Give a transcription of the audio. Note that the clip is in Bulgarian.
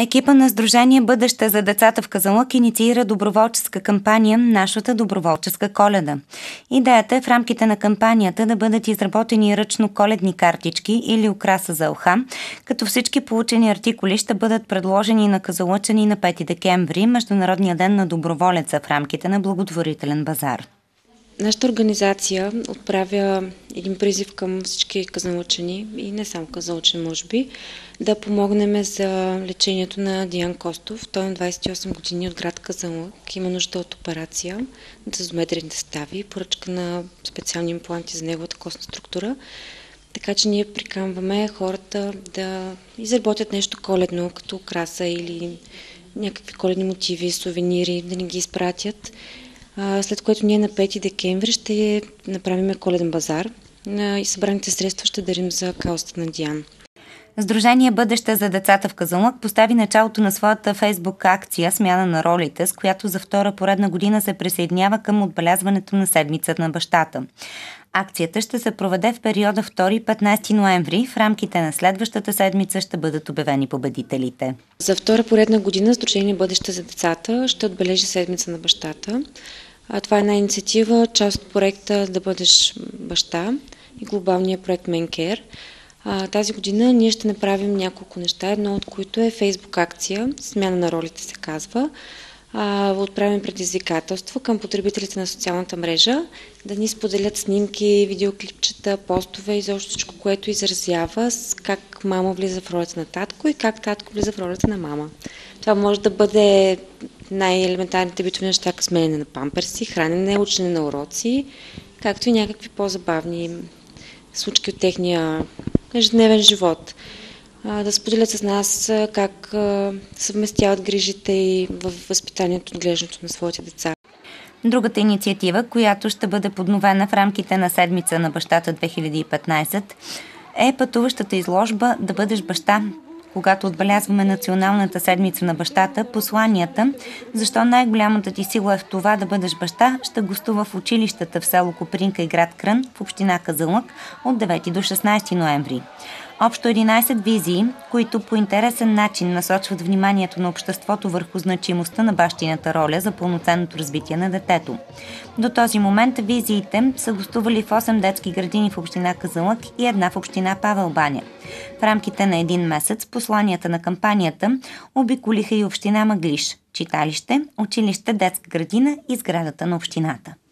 Екипа на Сдружение Бъдеще за децата в Казанлък инициира доброволческа кампания «Нашата доброволческа Коледа». Идеята е в рамките на кампанията да бъдат изработени ръчно коледни картички или украса за елха, като всички получени артикули ще бъдат предложени на казанлъчани на 5 декември, Международния ден на доброволеца, в рамките на благотворителен базар. Нашата организация отправя един призив към всички казанлъчани и не само казанлъчани, може би, да помогнем за лечението на Диан Костов. Той на 28 години от град Казанлък има нужда от операция за тазомедрени стави, поръчка на специални импланти за неговата костна структура. Така че ние приканваме хората да изработят нещо коледно, като украса или някакви коледни мотиви, сувенири, да ни ги изпратят. След което ние на 5 декември ще направим коледен базар и събраните средства ще дарим за каузата на Диан. Сдружение Бъдеще за децата в Казанлък постави началото на своята фейсбук акция «Смяна на ролите», с която за втора поредна година се присъединява към отбелязването на седмицата на бащата. Акцията ще се проведе в периода 2-15 ноември. В рамките на следващата седмица ще бъдат обявени победителите. За втора поредна година Сдружение Бъдеще за децата ще отбележи седмица на бащата. Това е една инициатива, част от проекта «Да бъдеш баща» и глобалния проект Менкер. Тази година ние ще направим няколко неща, едно от които е фейсбук акция, смяна на ролите се казва. Отправим предизвикателство към потребителите на социалната мрежа да ни споделят снимки, видеоклипчета, постове и защо всичко, което изразява как мама влиза в ролята на татко и как татко влиза в ролята на мама. Това може да бъде най-елементарните битови неща, като сменене на памперси, хранене, учене на уроци, както и някакви по-забавни случки от техния ежедневен живот. Да споделят с нас как съвместяват грижите и в възпитанието и отглеждането на своите деца. Другата инициатива, която ще бъде подновена в рамките на седмица на бащата 2015, е пътуващата изложба «Да бъдеш баща». Когато отбелязваме Националната седмица на бащата, посланията «Защо най-голямата ти сила е в това да бъдеш баща» ще гостува в училищата в село Копринка и град Крън в община Казанлък от 9 до 16 ноември. Общо 11 визии, които по интересен начин насочват вниманието на обществото върху значимостта на бащината роля за пълноценното развитие на детето. До този момент визиите са гостували в 8 детски градини в община Казанлък и една в община Павел баня. В рамките на един месец посланията на кампанията обиколиха и община Мъглиж, читалище, училище, детска градина и сградата на общината.